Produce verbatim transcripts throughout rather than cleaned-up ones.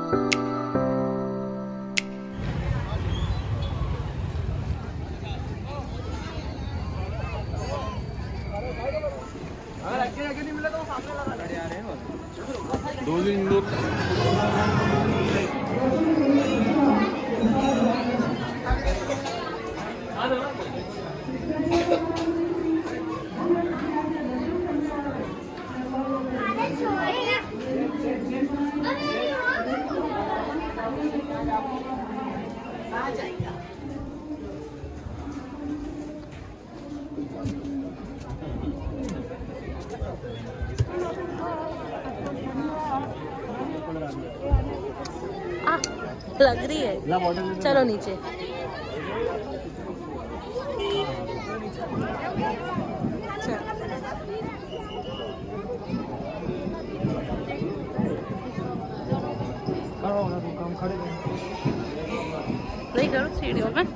दो दिन दो लग रही है। चलो नीचे। नहीं करो सीढ़ियों में।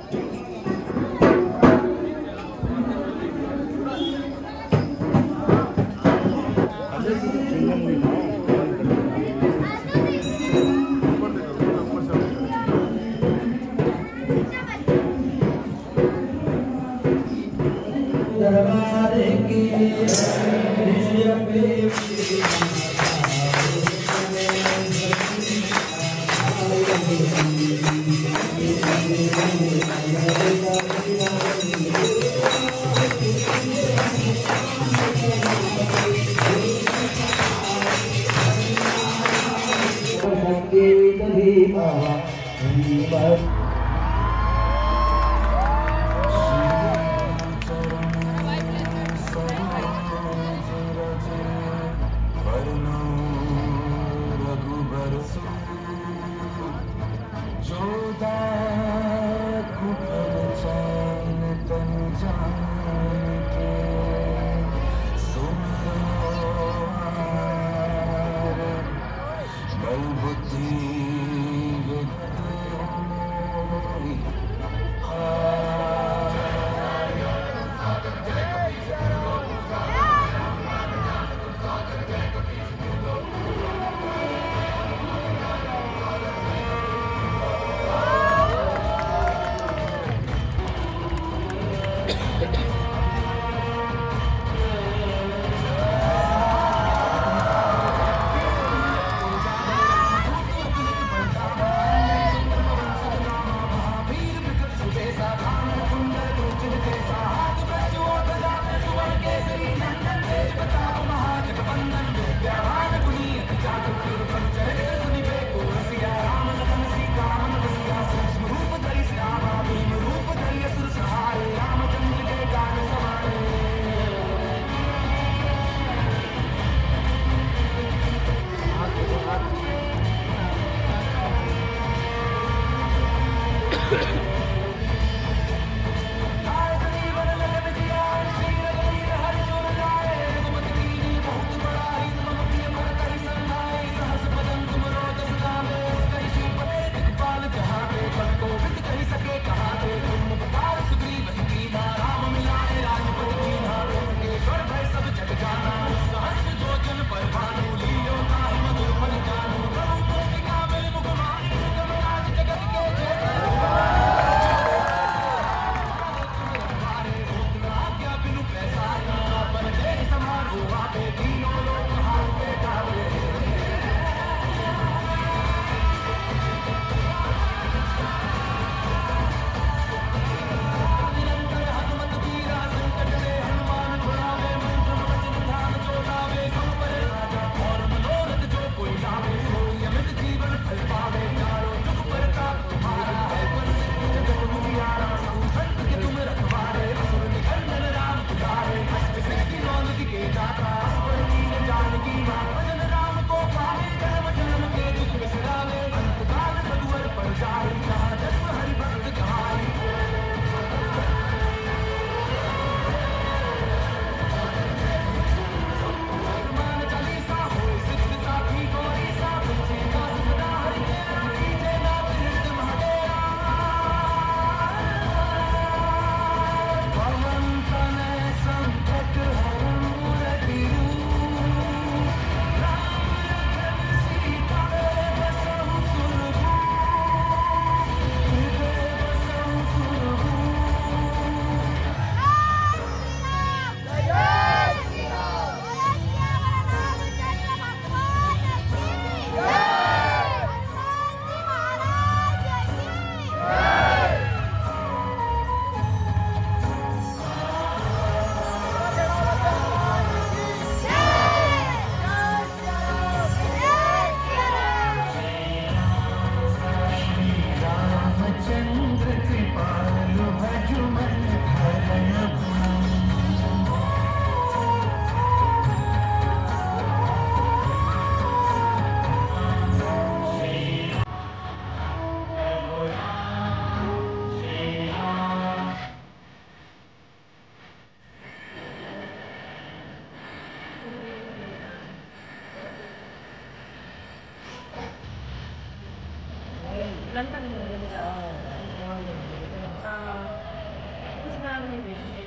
लंदन में हाँ कुछ नाम नहीं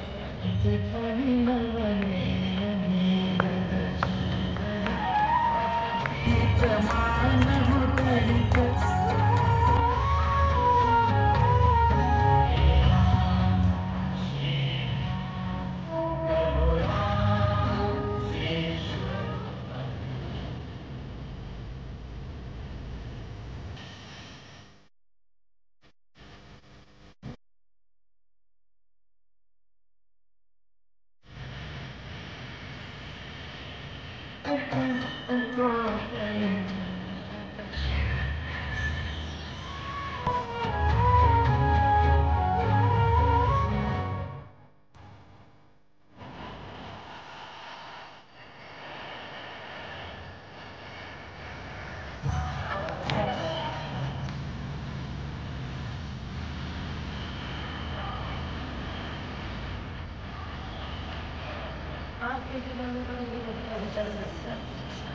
आपके जीवन में चल सकता है।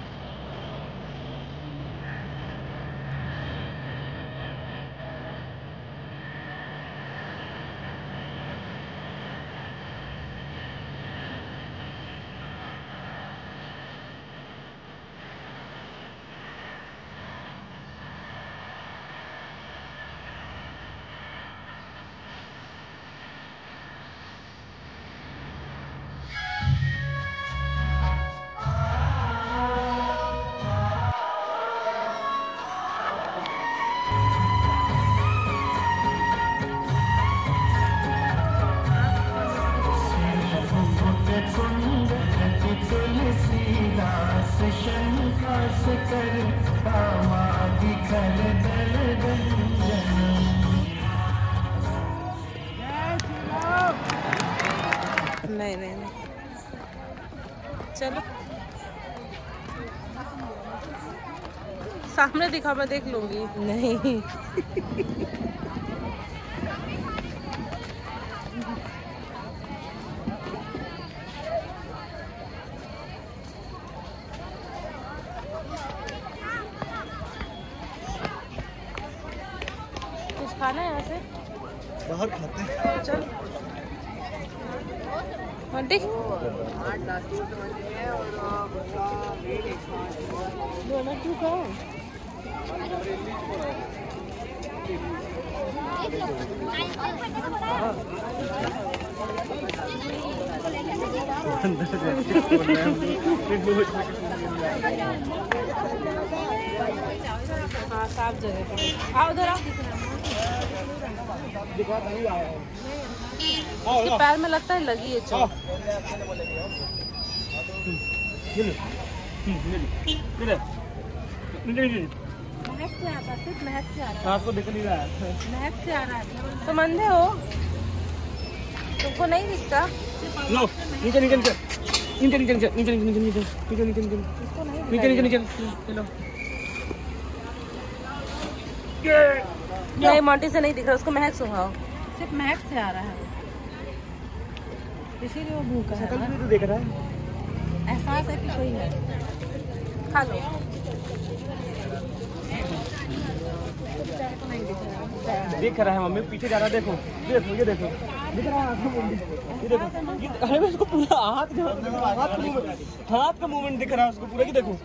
नहीं नहीं नहीं चलो सामने दिखा मैं देख लूंगी। नहीं कुछ खाना है यहाँ से बाहर खाते हैं। चल आंटी हाँ साफ जगह पे आओ उधर आओ। इसके पैर में लगता है लगी है चोट। महक से आता सिर्फ महक से आ रहा है। दिख नहीं रहा है। महक से आ रहा है। तुम अंधे हो तुमको नहीं दिखता। लो नीचे नीचे नीचे नीचे नीचे नीचे नीचे नीचे नीचे नीचे नीचे नीचे नीचे नीचे चलो। नहीं मोंटी से नहीं दिख रहा उसको महक सुहाओ। सिर्फ महक से आ रहा है इसीलिए वो भूखा है। शकल भी तो देख रहा है। एहसास है कि कोई है। खा लो। देख रहा है मम्मी पीछे जा रहा है। देखो ये देखो ये देखो दिख रहा है। ये देखो ये अरे उसको पूरा हाथ हाथ का मूवमेंट हाथ का मूवमेंट दिख रहा है उसको पूरा। की देखो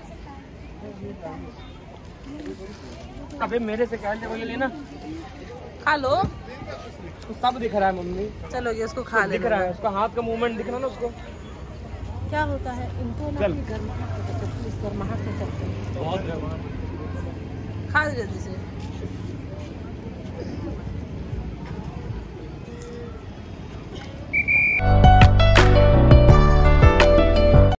अबे मेरे से क्या बोले लेना। खा लो उसको सब दिख रहा है मम्मी। चलो ये उसको खा ले। दिख रहा है उसका हाथ का मूवमेंट दिख रहा है ना उसको। क्या होता है इनको ना गर्माहट से चलते हैं। बहुत खा दे जल्दी से।